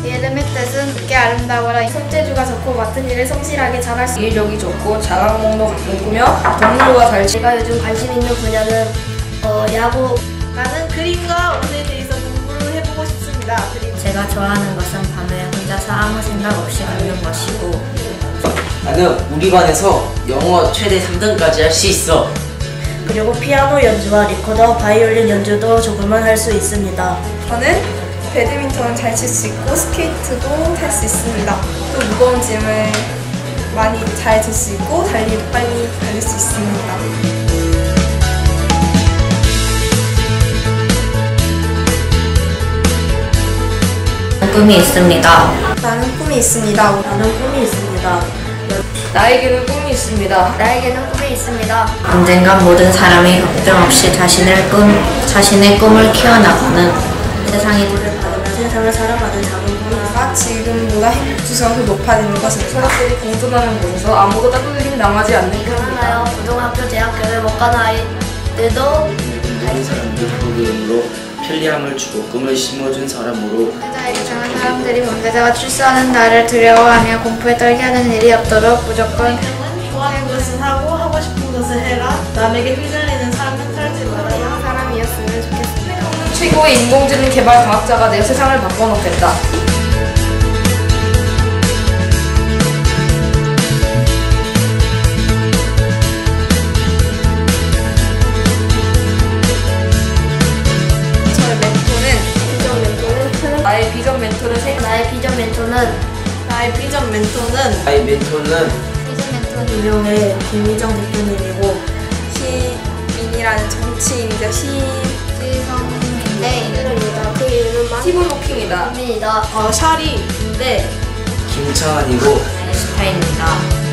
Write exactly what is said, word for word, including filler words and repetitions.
이름의 뜻은 꽤 아름다워라. 손재주가 좋고 맡은 일을 성실하게 잘할 수. 이해력이 좋고 자각몽도 꿈꾸며 동물과 잘. 제가 요즘 관심 있는 분야는 어, 야구. 나는 그림과 운에 대해서 공부를 해보고 싶습니다. 그리고 제가 좋아하는 것은 밤에 혼자서 아무 생각 없이 걷는 것이고. 나는 우리 반에서 영어 최대 삼 등까지 할 수 있어. 그리고 피아노 연주와 리코더, 바이올린 연주도 조금은 할 수 있습니다. 저는 배드민턴을 잘 칠 수 있고 스케이트도 탈 수 있습니다. 또 무거운 짐을 많이 잘 들 수 있고 달리 빨리 달릴 수 있습니다. 꿈이 있습니다. 나는 꿈이 있습니다. 나는 꿈이 있습니다. 나에게는 꿈이 있습니다. 나에게는 꿈이 있습니다. 언젠간 모든 사람이 걱정 없이 자신의 꿈, 자신의 꿈을 키워나가는 세상이 될 세상을 살아가는 작은 꿈. 지금보다 행복지수가 높아지는 것은 사람들이 공존하는 곳에서 아무도 따돌림 당하지 않는 그러나요, 고등학교, 대학교를 못 가는 아이들도 다른 사람들 프로그램으로 편리함을 주고 꿈을 심어준 사람으로 범죄자에게 정한 사람들이 범죄자가 출소하는 날을 두려워하며 공포에 떨게 하는 일이 없도록 무조건 좋아하는 것을 하고 하고 싶은 것을 해라. 남에게 휘둘리는 삶은 살지 말아라. 사람이었으면 좋겠습니다. 최고의 인공지능 개발 과학자가 내 세상을 바꿔놓겠다. 나의 비전 멘토는 생 나의 비전 멘토는 나의 비전 멘토는 나의 멘토는 비전 멘토는 유명의 김희정 대표님이고 시민이라는 정치인이자 시인 지성인데 이름입니다. 그 이름은 스티븐 호킹이다. 입니다. 어, 샤리인데 김창환이고 스타입니다.